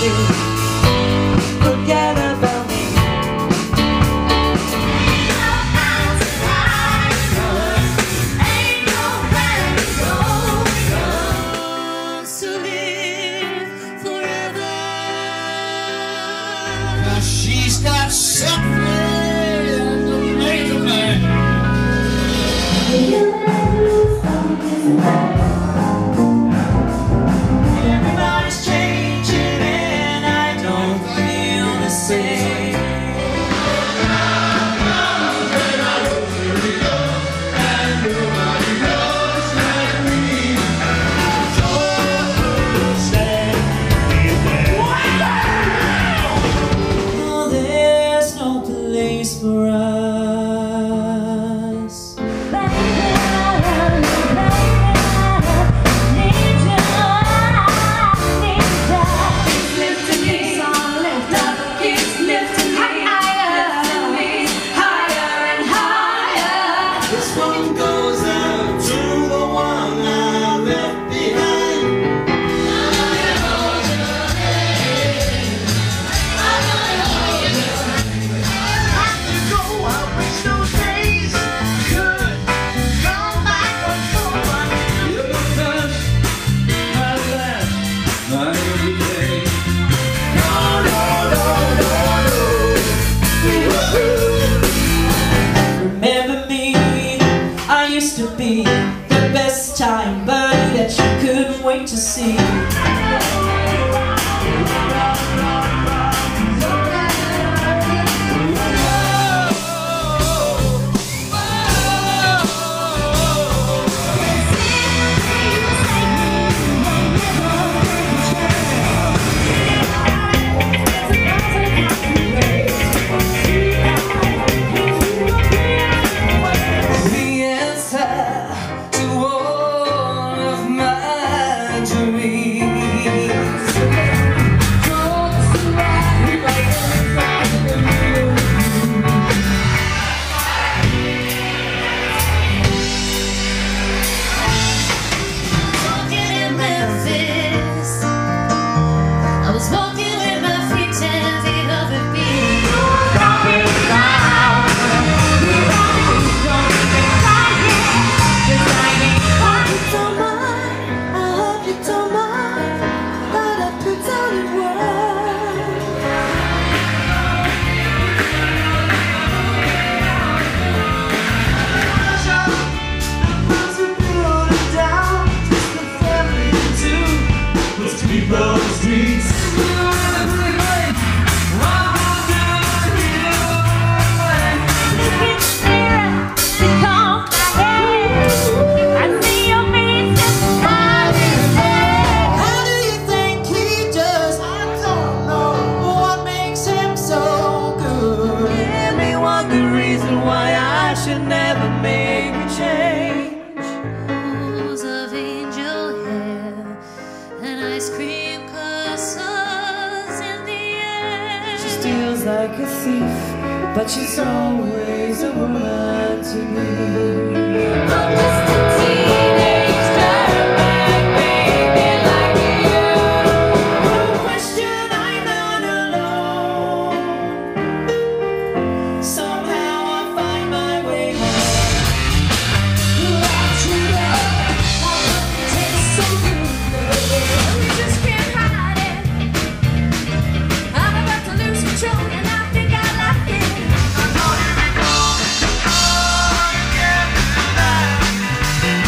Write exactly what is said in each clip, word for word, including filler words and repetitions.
me. Forget about me. Ain't nobody knows to live forever. Now she's got something to make a man. Everybody's changing and I don't feel the same. Oh, there's no place for us. Remember me, I used to be the best time buddy that you couldn't wait to see. Should never make a change. Rose of angel hair and ice cream cushions in the air. She steals like a thief, but she's always a woman to me. I'm just a teenage dirtbag baby like you. No question, I'm not alone. Somehow I find my way home. Without you there, my love tastes so good. We just can't hide it. I'm about to lose control and I think I like it. I'm gonna be gone, oh, you can't do that.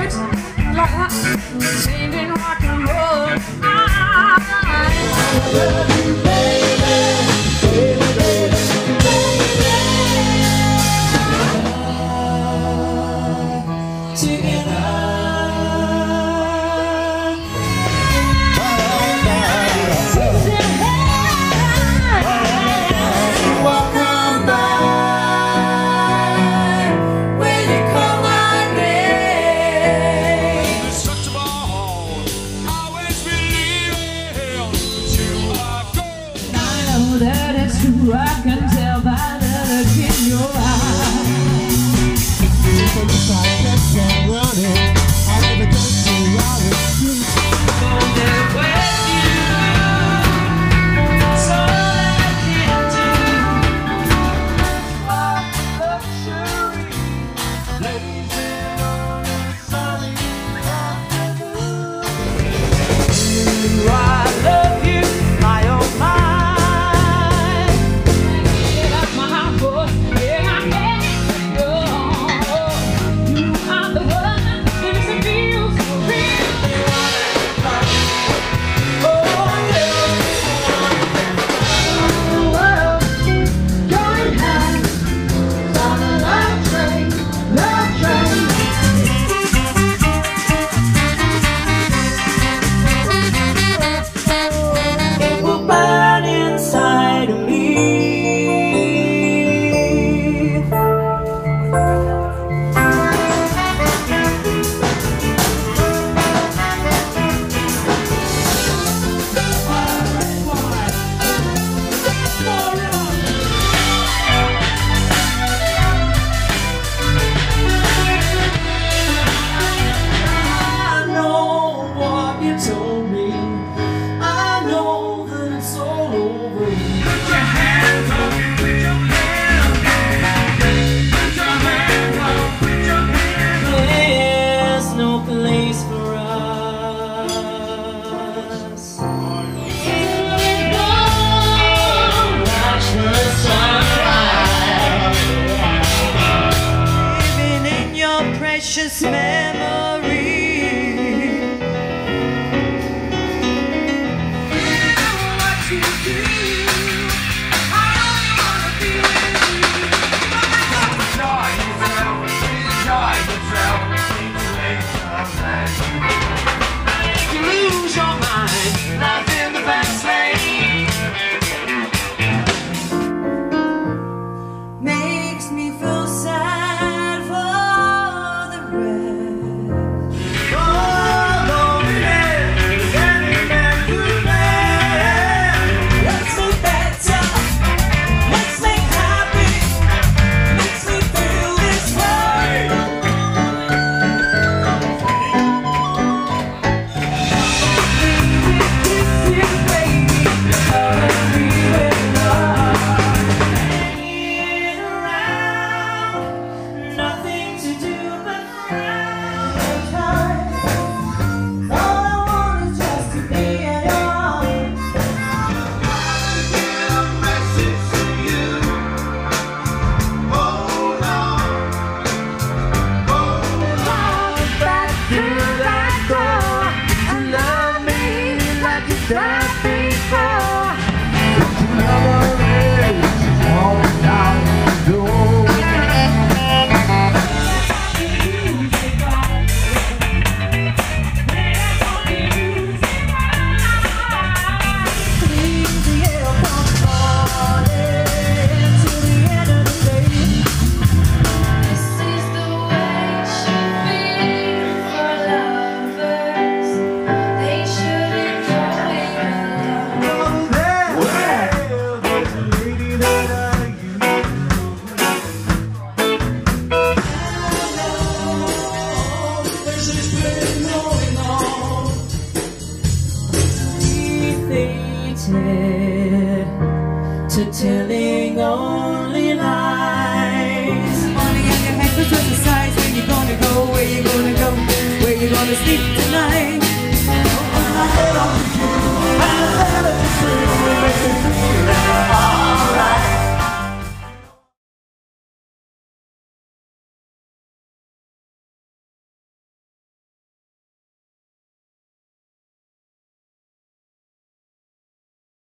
lyrics like singing rock and roll. I love you, baby, baby, baby, baby. Together. That it's true, I can tell by the look in your eyes. If I kept on running, I never got to ride the street. So that with you, that's all I can do. Walk luxury, blazing on a sunny afternoon. I love you, my oh my. Precious memory. What you do, I only wanna be with you. Enjoy yourself, enjoy yourself, you lose your mind, life in the fast lane makes me feel sad. Tell